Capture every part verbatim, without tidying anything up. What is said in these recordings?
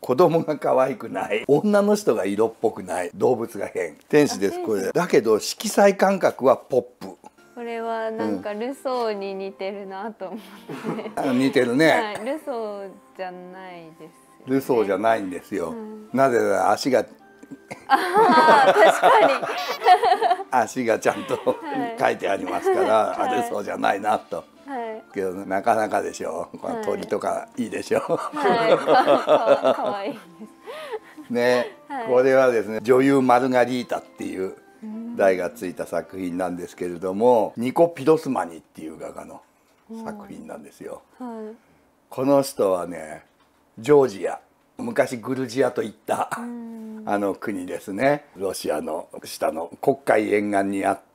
子供が可愛くない、女の人が色っぽくない、動物が変、天使です。これだけど色彩感覚はポップ。 これはなんかルソーに似てるなと思って、 うん、似てるね、 はい、ルソーじゃないですよね。 ルソーじゃないんですよ、うん、なぜなら足があ確かに足がちゃんと書いてありますから、はい、ルソーじゃないなと。はい、けどなかなかでしょう。この鳥とかいいでしょう。 はい、かかわいいです。 ね、はい、これはですね、女優マルガリータっていう題がついた作品なんですけれども、ニコ・ピロスマニっていう画家の作品なんですよ。はい、この人はね、ジョージア、昔グルジアといったあの国ですね。ロシアの下の黒海沿岸にあって。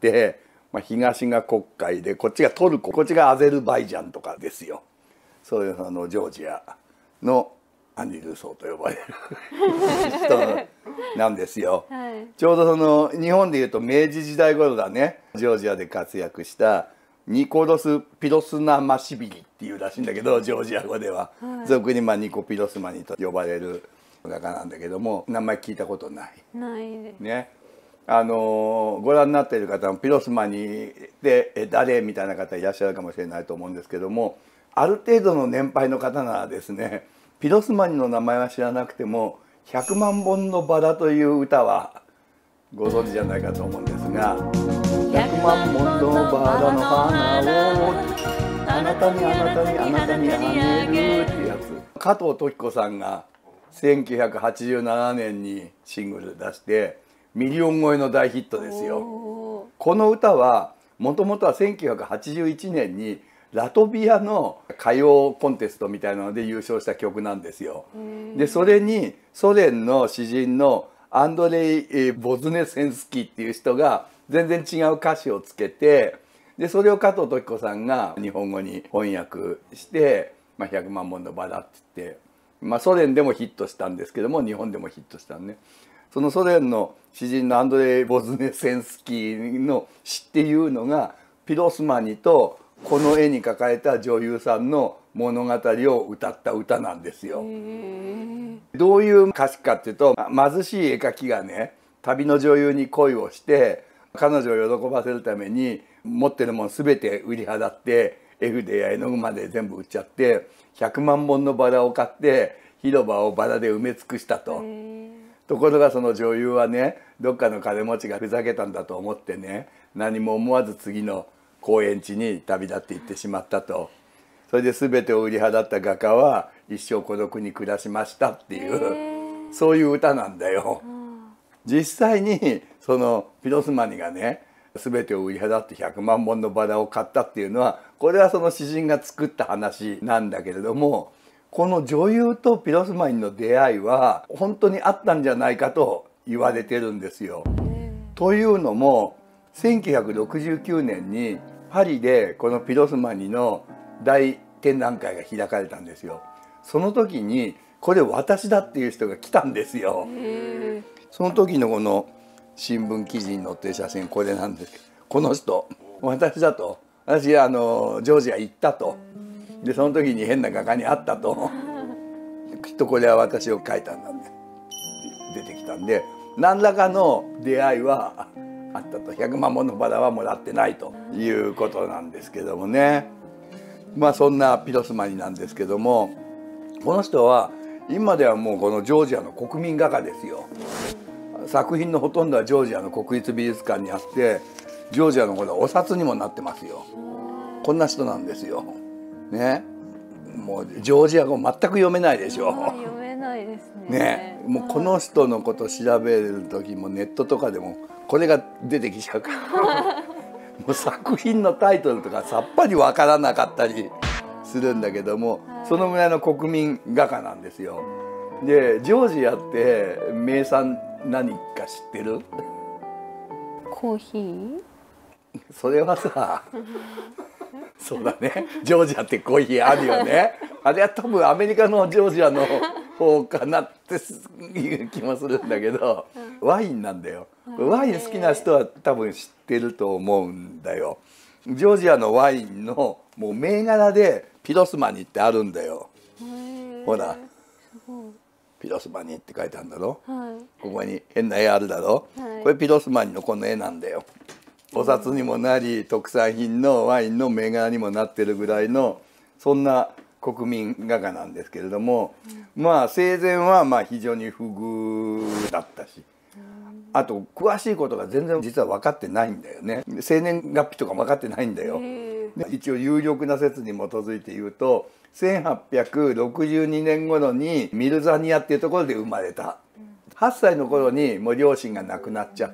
まあ東が黒海でこっちがトルコ、こっちがアゼルバイジャンとかですよ。そういうあのジョージアのアンリ・ルソーと呼ばれる人なんですよ。はい、ちょうどその日本でいうと明治時代頃だね、ジョージアで活躍したニコロス・ピロスナマシビリっていうらしいんだけど、ジョージア語では、はい、俗にまあニコ・ピロスマニと呼ばれる画家なんだけども、名前聞いたことない。 ないですね。あのご覧になっている方もピロスマニで誰みたいな方いらっしゃるかもしれないと思うんですけども、ある程度の年配の方ならですね、ピロスマニの名前は知らなくても「百万本のバラ」という歌はご存知じゃないかと思うんですが「百万本のバラの花をあなたにあなたにあなたにあげる」っていうやつ、加藤登紀子さんがせんきゅうひゃくはちじゅうななねんにシングル出してミリオン超えの大ヒットですよ。この歌はもともとはせんきゅうひゃくはちじゅういちねんにラトビアの歌謡コンテストみたいなので優勝した曲なんですよ。でそれにソ連の詩人のアンドレイ・ボズネセンスキーっていう人が全然違う歌詞をつけて、でそれを加藤登紀子さんが日本語に翻訳して「まあ、百万本のバラ」って言って、まあ、ソ連でもヒットしたんですけども日本でもヒットしたんね。そのソ連の詩人のアンドレイ・ボズネセンスキーの詩っていうのがピロスマニとこの絵に描かれた女優さんの物語を歌った歌なんですよ。どういう歌詞かっていうと、貧しい絵描きがね旅の女優に恋をして彼女を喜ばせるために持ってるもん全て売り払って絵筆や絵の具まで全部売っちゃってひゃくまんぼんのバラを買って広場をバラで埋め尽くしたと。ところがその女優はねどっかの金持ちがふざけたんだと思ってね何も思わず次の公演地に旅立って行ってしまったと。それで全てを売り払った画家は一生孤独に暮らしましたっていうそういう歌なんだよ。実際にそのピロスマニがね全てを売り払ってひゃくまんぼんのバラを買ったっていうのはこれはその詩人が作った話なんだけれども、この女優とピロスマニの出会いは本当にあったんじゃないかと言われてるんですよ。というのもせんきゅうひゃくろくじゅうきゅうねんにパリでこのピロスマニの大展覧会が開かれたんですよ。その時にこれ私だっていう人が来たんですよ。その時のこの新聞記事に載ってる写真これなんですけど、この人私だと、私あのジョージア行ったと。でその時に変な画家に会ったときっとこれは私を描いたんだね出てきたんで、何らかの出会いはあったと。ひゃくまんぼんのバラはもらってないということなんですけどもね。まあそんなピロスマニなんですけども、この人は今ではもうこのジョージアの国民画家ですよ。作品のほとんどはジョージアの国立美術館にあってジョージアのこれお札にもなってますよ。こんな人なんですよ。ね、もうジョージア語全く読めないでしょ。 読めないですね。 ね、もうこの人のこと調べる時もネットとかでもこれが出てきちゃうからもう作品のタイトルとかさっぱりわからなかったりするんだけども、はい、そのぐらいの国民画家なんですよ。でジョージアって名産何か知ってる？ コーヒー？ それはさそうだね、ジョージアってコーヒーあるよね。あれは多分アメリカのジョージアの方かなっていう気もするんだけど、ワインなんだよ。ワイン好きな人は多分知ってると思うんだよ。ジョージアのワインのもう銘柄でピロスマニってあるんだよ。ほらピロスマニって書いてあるんだろ、 はい、 ここに変な絵あるだろ、 はい、 これピロスマニのこの絵なんだよ。お札にもなり特産品のワインの銘柄にもなってるぐらいのそんな国民画家なんですけれども、うん、まあ生前はまあ非常に不遇だったし、あと詳しいことが全然実は分かってないんだよね。生年月日とか分かってないんだよ。一応有力な説に基づいて言うとせんはっぴゃくろくじゅうにねん頃にミルザニアっていうところで生まれた。はっさいの頃にもう両親が亡くなっちゃって、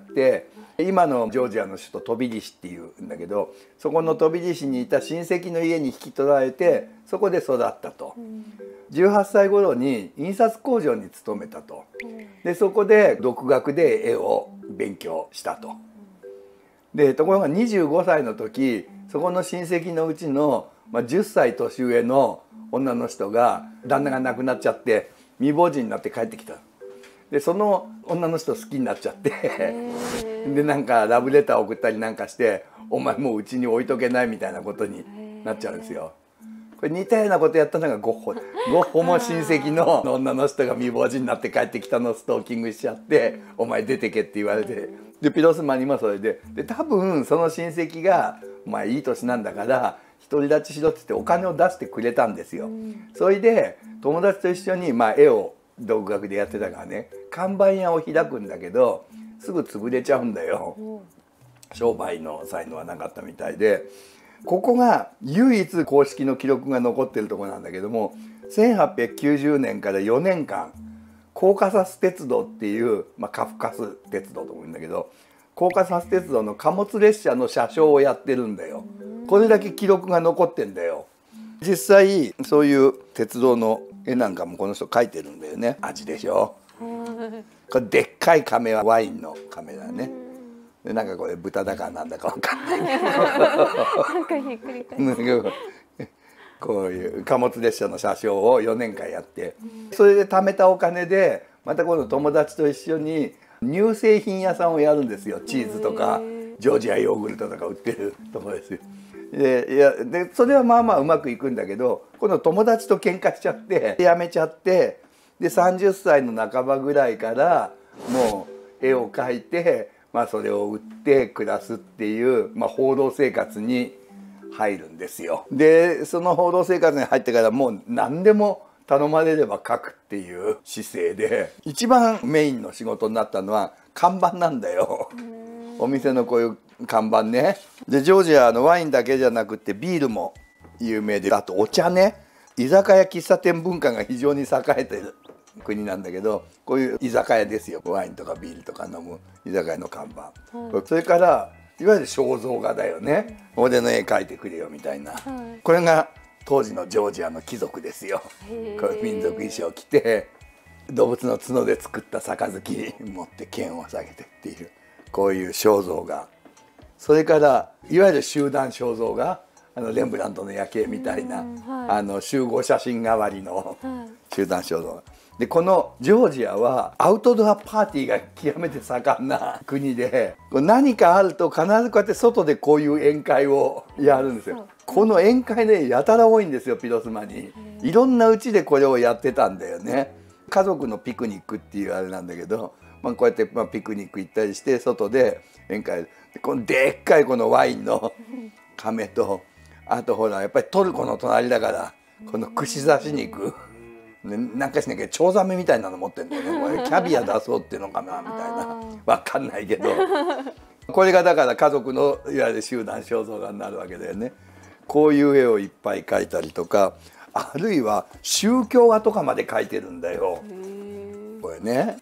今のジョージアの首都トビリシっていうんだけど、そこのトビリシにいた親戚の家に引き取られてそこで育ったと。じゅうはっさい頃に印刷工場に勤めたと。でそこで独学で絵を勉強したと。でところがにじゅうごさいの時、そこの親戚のうちの、まあ、じゅっさい年上の女の人が旦那が亡くなっちゃって未亡人になって帰ってきた。でその女の人好きになっちゃってでなんかラブレター送ったりなんかして「お前もううちに置いとけない」みたいなことになっちゃうんですよ。これ似たようなことやったのがゴッホ。ゴッホも親戚の女の人が未亡人になって帰ってきたのをストーキングしちゃって「お前出てけ」って言われて、でピロスマニもそれでで多分その親戚が「お前いい年なんだから独り立ちしろ」って言ってお金を出してくれたんですよ。それで友達と一緒にまあ絵を独学でやってたからね、看板屋を開くんだけどすぐ潰れちゃうんだよ。商売の才能はなかったみたいで、ここが唯一公式の記録が残ってるところなんだけども、せんはっぴゃくきゅうじゅうねんからよねんかんコーカサス鉄道っていう、まあ、カフカス鉄道とも言うんだけど、コーカサス鉄道の貨物列車の車掌をやってるんだよ。これだけ記録が残ってんだよ。実際そういう鉄道の絵なんかもこの人描いてるんだよね。味でしょ。これでっかい亀はワインの亀だね。でなんかこれ豚だかなんだかわかんないけどなんかひっくり返すこういう貨物列車の車掌をよねんかんやって、それで貯めたお金でまた今度友達と一緒に乳製品屋さんをやるんですよ。チーズとかジョージアヨーグルトとか売ってるところですよ。でいやでそれはまあまあうまくいくんだけど、今度友達と喧嘩しちゃってやめちゃって、でさんじゅっさいの半ばぐらいからもう絵を描いて、まあ、それを売って暮らすっていう、まあ、報道生活に入るんですよ。でその報道生活に入ってからもう何でも頼まれれば描くっていう姿勢で、一番メインの仕事になったのは看板なんだよ。お店のこういう看板ね。でジョージアのワインだけじゃなくてビールも有名で、あとお茶ね。居酒屋喫茶店文化が非常に栄えてる国なんだけど、こういう居酒屋ですよ。ワインとかビールとか飲む居酒屋の看板、はい、それからいわゆる肖像画だよね。俺の絵描いてくれよみたいな、はい、これが当時のジョージアの貴族ですよ。これ民族衣装着て動物の角で作った杯持って剣を下げてっていうこういう肖像画、それからいわゆる集団肖像画、あのレンブラントの夜景みたいな、はい、あの集合写真代わりの集団肖像画で、このジョージアはアウトドアパーティーが極めて盛んな国で、何かあると必ずこうやって外でこういう宴会をやるんですよ。この宴会ねやたら多いんですよ。ピロスマにいろんなうちでこれをやってたんだよね。家族のピクニックっていうあれなんだけど、まあ、こうやってまあピクニック行ったりして外で宴会で、このでっかいこのワインの亀と、あとほらやっぱりトルコの隣だからこの串刺し肉、ね、なんかしなきゃチョウザメみたいなの持ってんだよね。これキャビア出そうっていうのかなみたいな、わかんないけどこれがだから家族のいわゆる集団肖像画になるわけだよね。こういう絵をいっぱい描いたりとか、あるいは宗教画とかまで描いてるんだよ。これね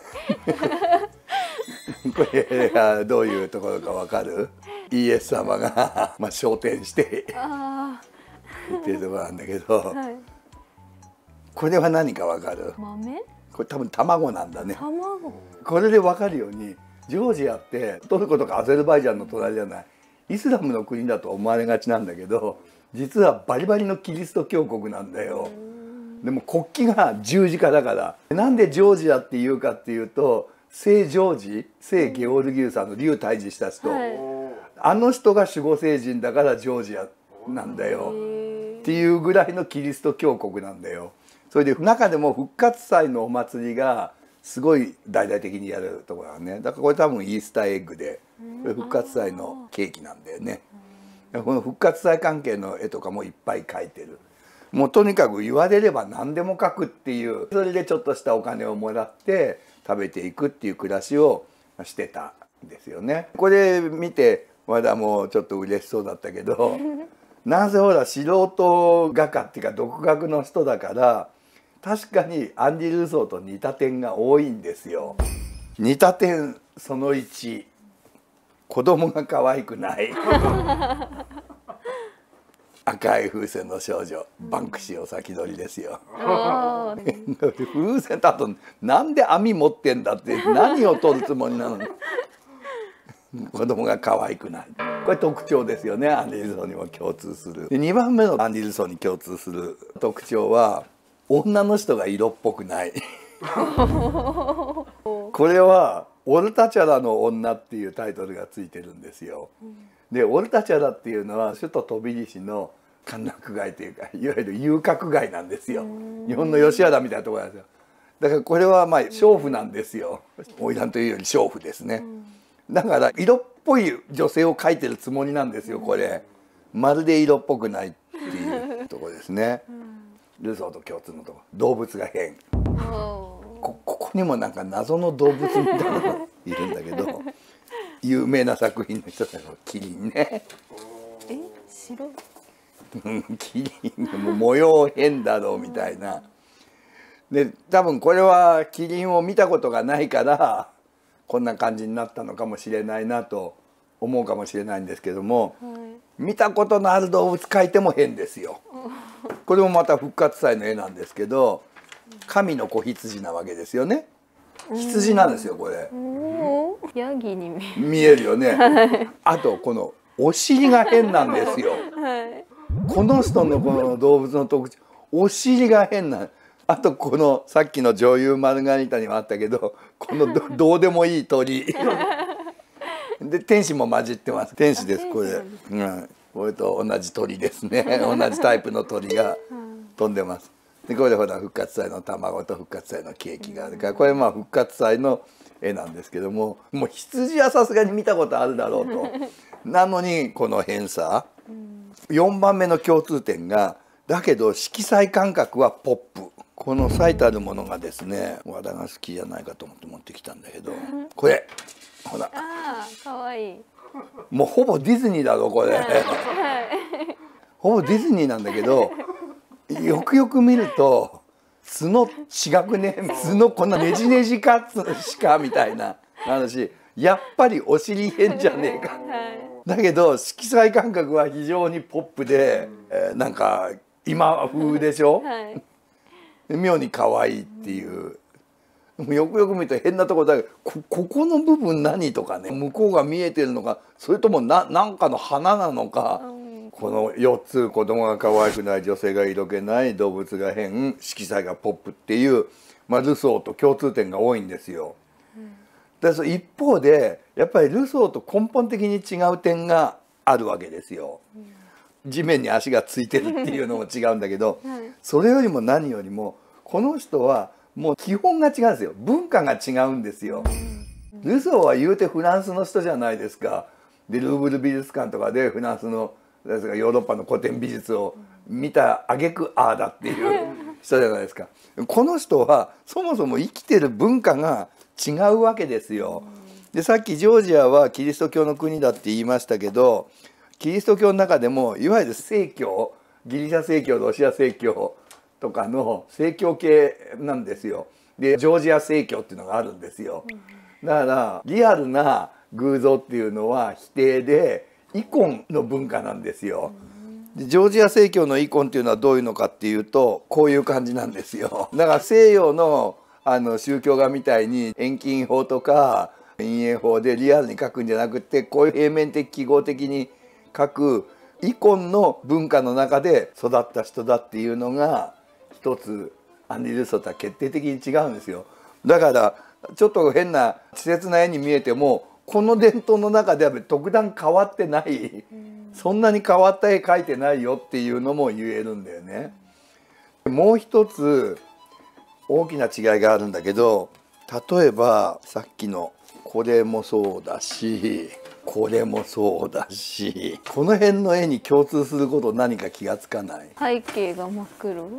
これがどういうところかわかる？イエス様がまあ昇天して言ってるところなんだけど、はい、これは何かわかる？ 豆？ これ多分卵なんだね。 卵。 これでわかるようにジョージアってトルコとかアゼルバイジャンの隣じゃない、イスラムの国だと思われがちなんだけど、実はバリバリのキリスト教国なんだよ。でも国旗が十字架だから。なんでジョージアっていうかっていうと、聖ジョージ、聖ゲオルギウス、あの竜退治した人、はい、あの人が守護聖人だからジョージアなんだよっていうぐらいのキリスト教国なんだよ。 それで中でも復活祭のお祭りがすごい大々的にやるところがね、だからこれ多分イースターエッグで、これ復活祭のケーキなんだよね。この復活祭関係の絵とかもいっぱい描いてる。もうとにかく言われれば何でも描くっていう、それでちょっとしたお金をもらって食べていくっていう暮らしをしてたんですよね。これ見て和田もちょっと嬉しそうだったけどなんせほら素人画家っていうか独学の人だから、確かにアンディ・ルーソーと似た点が多いんですよ。似た点そのいち、子供が可愛くない赤い風船の少女、バンクシーを先取りですよ。風船とあとなんで網持ってんだって、何を取るつもりなのに子供が可愛くない、これ特徴ですよね。アンディ・ルソーにも共通する。でにばんめのアンディ・ルソーに共通する特徴は、女の人が色っぽくないこれは「オルタチャラの女」っていうタイトルがついてるんですよ。でオルタチャラっていうのは首都トビリシの歓楽街というか、いわゆる遊郭街なんですよ。日本の吉原みたいなところなんですよ。だからこれはまあ娼婦なんですよ。花魁というより娼婦ですね。だから色っぽい女性を描いてるつもりなんですよ。これまるで色っぽくないっていうところですね。ルソーと共通のところ、動物が変。こ, ここにもなんか謎の動物みたいなのがいるんだけど有名な作品の一つのキリンね。 え、白いキリンも模様変だろうみたいな。で多分これはキリンを見たことがないからこんな感じになったのかもしれないなと思うかもしれないんですけども、はい、見たことのある動物描いても変ですよ。これもまた復活祭の絵なんですけど、神の子羊なわけですよね。羊なんですよこれ。 ヤギに見える。 見えるよね。はい、あとこのお尻が変なんですよ。はい、この人のこの動物の特徴、お尻が変な。あとこのさっきの女優マルガリータにもあったけど、この ど, どうでもいい鳥で天使も混じってます。天使ですこれ。うん、これと同じ鳥ですね。同じタイプの鳥が飛んでます。でこれでほら復活祭の卵と復活祭のケーキがあるから、これまあ復活祭の絵なんですけども、もう羊はさすがに見たことあるだろうと。なのにこの偏差。よんばんめの共通点が、だけど色彩感覚はポップ。この最たるものがですね、和田が好きじゃないかと思って持ってきたんだけど、これほら、 あーかわいい。 もうほぼディズニーだろこれ、はい、ほぼディズニーなんだけど、よくよく見ると角違くね、角こんなねじねじかしかみたいな話、やっぱりお尻変じゃねえか、はい、だけど色彩感覚は非常にポップで、えー、なんか今風でしょ、はい、妙に可愛いっていう。よくよく見ると変なところだけど、 こ, ここの部分何とかね、向こうが見えてるのか、それともななんかの花なのか、うん、このよっつ、子供が可愛くない、女性が色気ない、動物が変、色彩がポップっていう、まあ、ルソーと共通点が多いんですよ。うん、でその一方でやっぱりルソーと根本的に違う点があるわけですよ。うん、地面に足がついてるっていうのも違うんだけど、はい、それよりも何よりもこの人はもう基本が違うんですよ。文化が違うんですよ。ルソーは言うてフランスの人じゃないですか。でルーブル美術館とかでフランスのヨーロッパの古典美術を見た挙句ああだっていう人じゃないですか。この人はそもそも生きてる文化が違うわけですよ。でさっきジョージアはキリスト教の国だって言いましたけど、キリスト教の中でもいわゆる正教、ギリシャ正教、ロシア正教とかの正教系なんですよ。でジョージア正教っていうのがあるんですよ。だからリアルな偶像っていうのは否定で、イコンの文化なんですよ。でジョージア正教のイコンっていうのはどういうのかっていうと、こういう感じなんですよ。だから西洋のあの宗教画みたいに遠近法とか陰影法でリアルに描くんじゃなくて、こういう平面的記号的に描くイコンの文化の中で育った人だっていうのが一つアンディ・ルソーとは決定的に違うんですよ。だからちょっと変な稚拙な絵に見えても、この伝統の中では特段変わってない、そんなに変わった絵描いてないよっていうのも言えるんだよね。 もう一つ大きな違いがあるんだけど、例えばさっきのこれもそうだし、これもそうだし、この辺の絵に共通すること何か気がつかない？ 背景が真っ黒。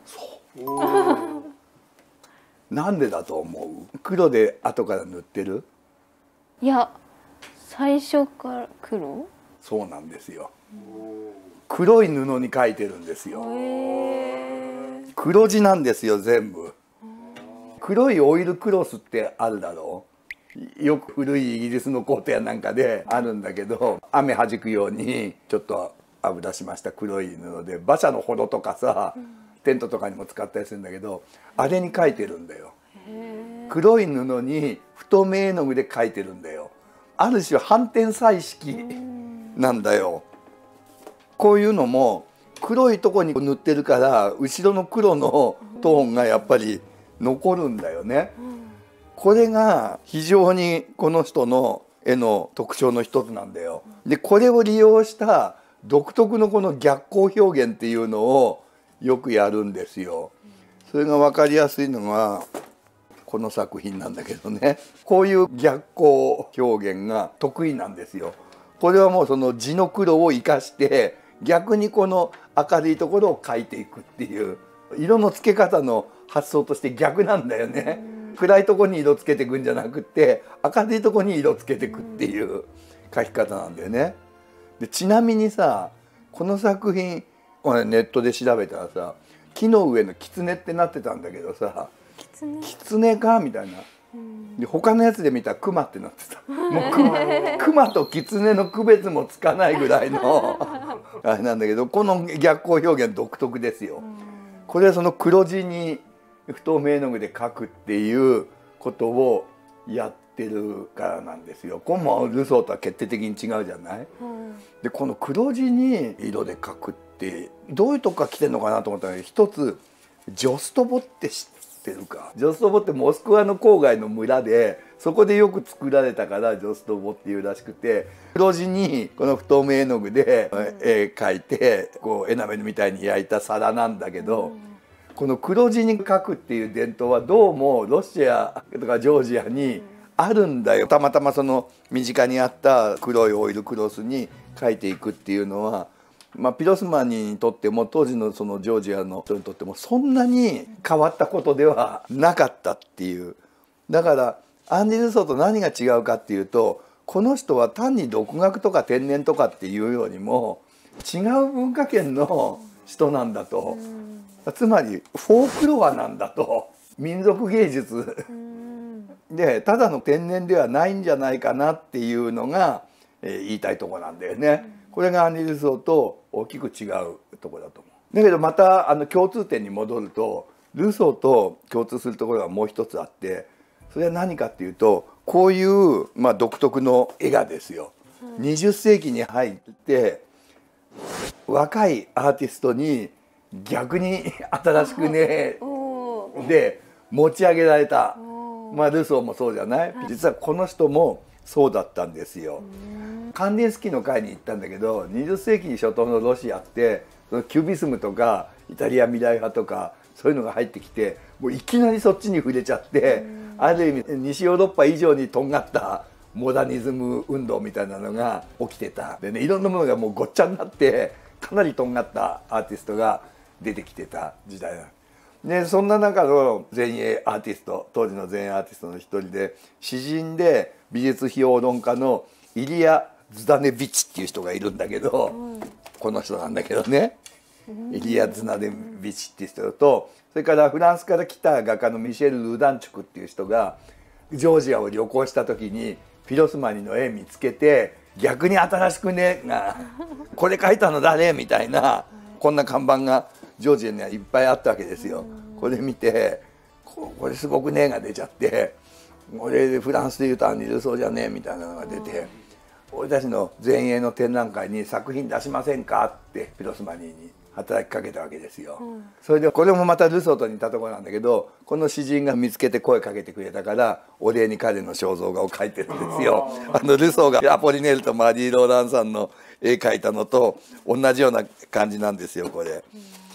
なんでだと思う？黒で後から塗ってる？ いや、最初から黒。 そうなんですよ。黒い布に描いてるんですよ。黒地なんですよ全部。黒いオイルクロスってあるだろう。よく古いイギリスの皇帝やなんかであるんだけど、雨はじくようにちょっと油しました黒い布で、馬車のほどとかさ、テントとかにも使ったりするんだけど、あれに描いてるんだよ。黒い布に太め絵の具で描いてるんだよ。ある種反転彩色なんだよ。こういうのも黒いとこに塗ってるから、後ろの黒のトーンがやっぱり残るんだよね。これが非常にこの人の絵の特徴の一つなんだよ。でこれを利用した独特のこの逆光表現っていうのをよくやるんですよ。それが分かりやすいのがこの作品なんだけどね、こういう逆光表現が得意なんですよ。これはもうその地の黒を生かして逆にこの明るいところを描いていくっていう色の付け方の発想として逆なんだよね。暗いところに色つけていくんじゃなくって明るいところに色つけていくっていう描き方なんだよね。でちなみにさ、この作品これネットで調べたらさ、木の上の狐ってなってたんだけどさ、 狐狐かみたいな。で他のやつで見たら熊ってなってた。もう熊、熊と狐の区別もつかないぐらいのあれなんだけど、この逆光表現独特ですよ。これはその黒地に不透明絵の具で描くっていうことをやってるからなんですよ。これもルソーとは決定的に違うじゃない。でこの黒地に色で描くってどういうとこから来てるのかなと思ったら、一つジョストボって知ってるか？ジョストボってモスクワの郊外の村で、そこでよく作られたからジョストボっていうらしくて、黒地にこの不透明絵の具で絵描いてこうエナメルみたいに焼いた皿なんだけど、この黒地に描くっていう伝統はどうもロシアとかジョージアにあるんだよ。たまたまその身近にあった黒いオイルクロスに描いていくっていうのは、まあ、ピロスマニにとっても当時のそのジョージアの人にとってもそんなに変わったことではなかったっていう。だからアンリ・ルソーと何が違うかっていうと、この人は単に独学とか天然とかっていうよりも違う文化圏の人なんだと。つまりフォークロアなんだと。民族芸術でただの天然ではないんじゃないかなっていうのが、えー、言いたいとこなんだよね。これがアンリ・ルソーと大きく違うところだと思う。だけどまたあの共通点に戻ると、ルソーと共通するところがもう一つあって、それは何かっていうと、こういう、まあ、独特の絵がですよ、にじゅっ世紀に入って若いアーティストに逆に新しくねで持ち上げられた。まあルソーもそうじゃない。実はこの人もそうだったんですよ。カンディンスキーの会に行ったんだけど、にじゅっ世紀初頭のロシアってそのキュビスムとかイタリア未来派とかそういうのが入ってきて、もういきなりそっちに触れちゃって、ある意味西ヨーロッパ以上にとんがったモダニズム運動みたいなのが起きてた。でね、いろんなものがもうごっちゃになってかなりとんがったアーティストが出てきてた時代だ。でそんな中の前衛アーティスト、当時の前衛アーティストの一人で、詩人で美術評論家のイリア・ズダネビチっていう人がいるんだけど、うん、この人なんだけどね、イリア・ズダネビチっていう人と、それからフランスから来た画家のミシェル・ルダンチュクっていう人がジョージアを旅行した時にピロスマニの絵見つけて、逆に新しくねが「これ描いたの誰?」みたいな、こんな看板がジョージアにはいっぱいあったわけですよ。これ見て「これすごくね」が出ちゃって、これフランスでいうとアンリ・ルソーじゃねみたいなのが出て、俺たちの前衛の展覧会に作品出しませんかってピロスマニに働きかけたわけですよ。それでこれもまたルソーと似たところなんだけど、この詩人が見つけて声かけてくれたからお礼に彼の肖像画を描いてるんですよ。あのルソーがアポリネールとマリー・ローランさんの絵描いたのと同じような感じなんですよこれ。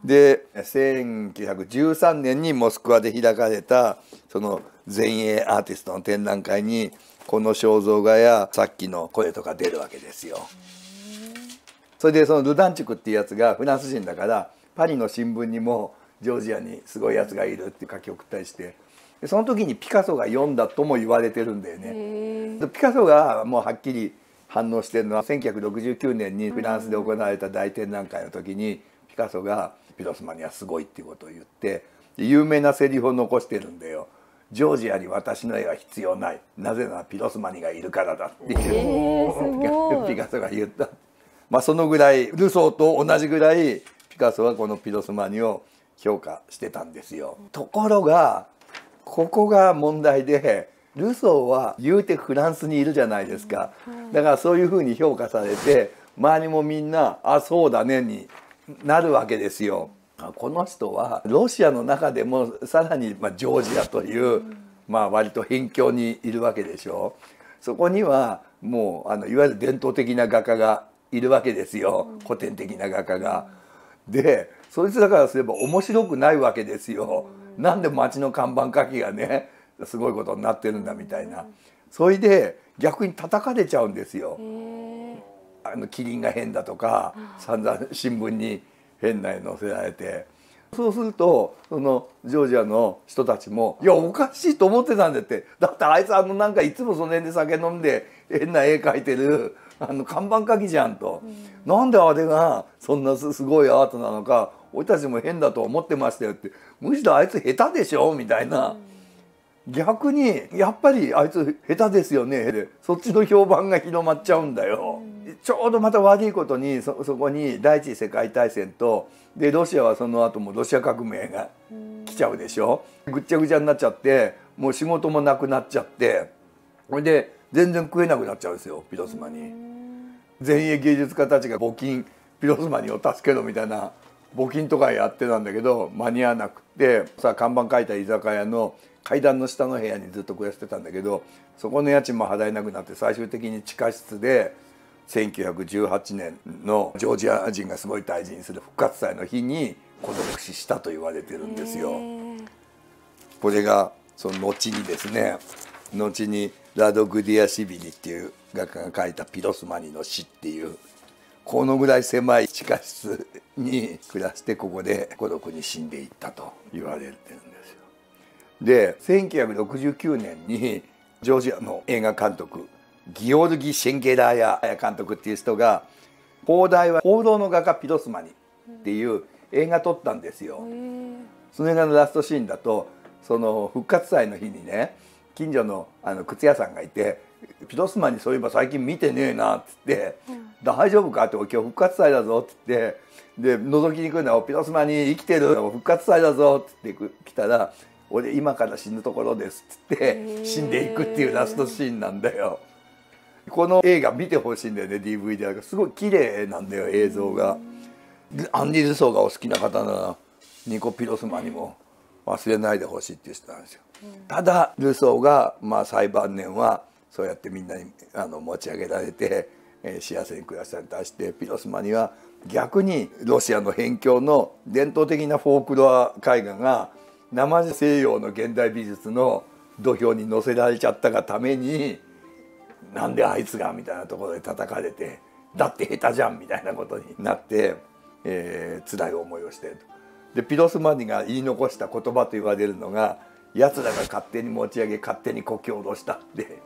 でせんきゅうひゃくじゅうさんねんにモスクワで開かれたその前衛アーティストの展覧会にこの肖像画やさっきの声とか出るわけですよ。それでそのルダンチュクっていうやつがフランス人だからパリの新聞にもジョージアにすごいやつがいるって書き送ったりして、その時にピカソが読んだとも言われてるんだよね。ピカソがもうはっきり反応してるのはせんきゅうひゃくろくじゅうきゅうねんにフランスで行われた大展覧会の時にピカソがピロスマニはすごいっていうことを言って有名なセリフを残してるんだよ。ジョージアに私の絵は必要ない、なぜならピロスマニがいるからだっていう、えー、ピカソが言った。まあそのぐらいルソーと同じぐらいピカソはこのピロスマニを評価してたんですよ。ところがここが問題で、ルソーは言うてフランスにいるじゃないですか。だからそういうふうに評価されて周りもみんな「あそうだね」になるわけですよ。この人はロシアの中でもさらにまあジョージアというまあ割と辺境にいるわけでしょ。そこにはもうあのいわゆる伝統的な画家がいるわけですよ、古典的な画家が。でそいつらからすれば面白くないわけですよ。なんで街の看板書きがねすごいことになってるんだみたいな。それで逆に叩かれちゃうんですよ。あのキリンが変だとか散々新聞に変な絵載せられて、そうするとそのジョージアの人たちも「いやおかしいと思ってたんだ」って。だってあいつあのなんかいつもその辺で酒飲んで変な絵描いてるあの看板描きじゃんと、うん、なんであれがそんなすごいアートなのか俺たちも変だと思ってましたよって、むしろあいつ下手でしょみたいな、うん、逆にやっぱりあいつ下手ですよねでそっちの評判が広まっちゃうんだよ。うん、ちょうどまた悪いことに そ, そこに第一次世界大戦とでロシアはその後もロシア革命が来ちゃうでしょ。ぐっちゃぐちゃになっちゃってもう仕事もなくなっちゃってそれで全然食えなくなっちゃうんですよピロスマニ。前衛芸術家たちが募金ピロスマニを助けろみたいな募金とかやってたんだけど間に合わなくてさあ看板書いた居酒屋の階段の下の部屋にずっと暮らしてたんだけどそこの家賃も払えなくなって最終的に地下室でせんきゅうひゃくじゅうはちねんのジョージア人がすごい大事にする復活祭の日に孤独死したと言われてるんですよ。これがその後にですね後にラド・グディアシビリっていう画家が描いた「ピロスマニの死」っていうこのぐらい狭い地下室に暮らしてここで孤独に死んでいったと言われてるんですよ。でせんきゅうひゃくろくじゅうきゅうねんにジョージアの映画監督ギオルギ・シェンゲラーヤ監督っていう人が「放題は報道の画家ピロスマニ」っていう映画撮ったんですよ。その映画のラストシーンだとその復活祭の日にね近所のあの靴屋さんがいて「ピロスマニそういえば最近見てねえな」っつって「大丈夫か?」って「今日復活祭だぞ」っつってで覗きに来るのは「ピロスマニ生きてる復活祭だぞ」っつって来たら「俺今から死ぬところです」っつって死んでいくっていうラストシーンなんだよ。この映画見てほしいんだよね ディーブイディー がすごい綺麗なんだよ映像が。アンディ・ルソーがお好きな方ならニコ・ピロスマニも忘れないでほしいっていう人なんですよ。ただルソーがまあ最晩年はそうやってみんなにあの持ち上げられて、えー、幸せに暮らしたりとしてピロスマニは逆にロシアの辺境の伝統的なフォークロア絵画が生西洋の現代美術の土俵に乗せられちゃったがためになんであいつがみたいなところで叩かれてだって下手じゃんみたいなことになって、えー、辛い思いをしていると。でピロスマニが言い残した言葉と言われるのが「やつらが勝手に持ち上げ勝手にこき下ろした」って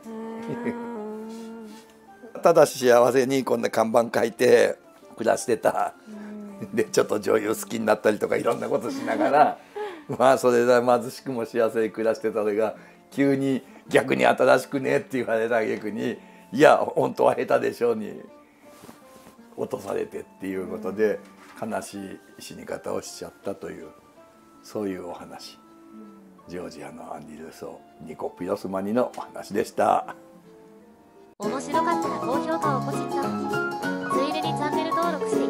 ただ幸せにこんな看板書いて暮らしてたでちょっと女優好きになったりとかいろんなことしながらまあそれで貧しくも幸せに暮らしてたのが急に逆に新しくねって言われた挙句に「いや本当は下手でしょ」に落とされてっていうことで悲しい死に方をしちゃったというそういうお話。ジョージアのアンディ・ルソー、ニコ・ピロスマニのお話でした。 面白かったら高評価をポチッと。ついでにチャンネル登録して